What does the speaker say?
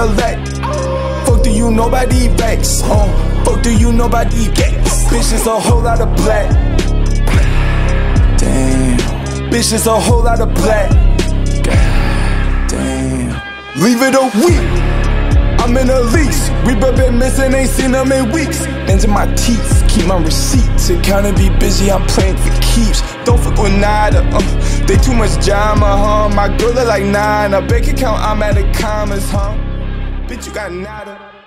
elect. Fuck do you nobody vex, fuck do you nobody get. Bitch is a whole lot of black. Damn. Bitch is a whole lot of black. Damn. Leave it a week. I'm in a lease. We been missing, ain't seen them in weeks. Ends in my teeth, keep my receipts. Accountant be busy, I'm playing for keeps. Don't fuck with nada, they too much drama, My girl look like 9, a bank account, I'm at the commas, Bitch, you got nada.